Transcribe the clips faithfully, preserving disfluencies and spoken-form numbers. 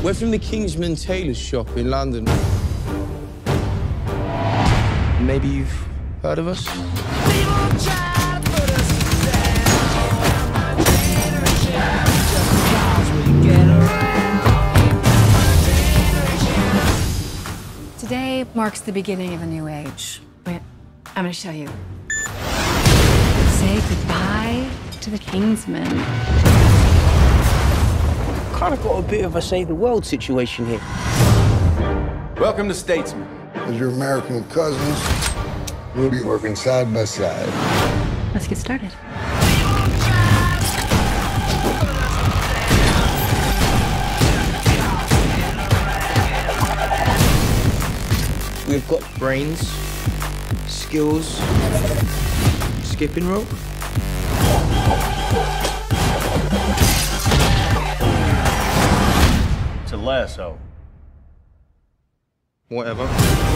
We're from the Kingsman Tailors shop in London. Maybe you've heard of us? Today marks the beginning of a new age. Wait, I'm gonna show you. Say goodbye to the Kingsmen. Kind of got a bit of a save the world situation here. Welcome to Statesman. As your American cousins, we'll be working side by side. Let's get started. We've got brains, skills, skipping rope. It's a lasso. Whatever.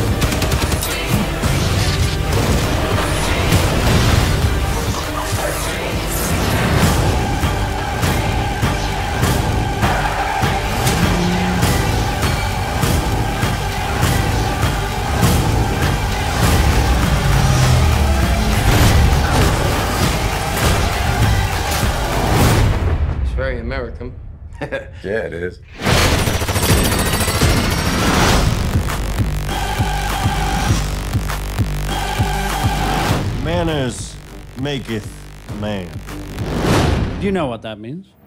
It's very American. Yeah, it is. Manners maketh man. Do you know what that means?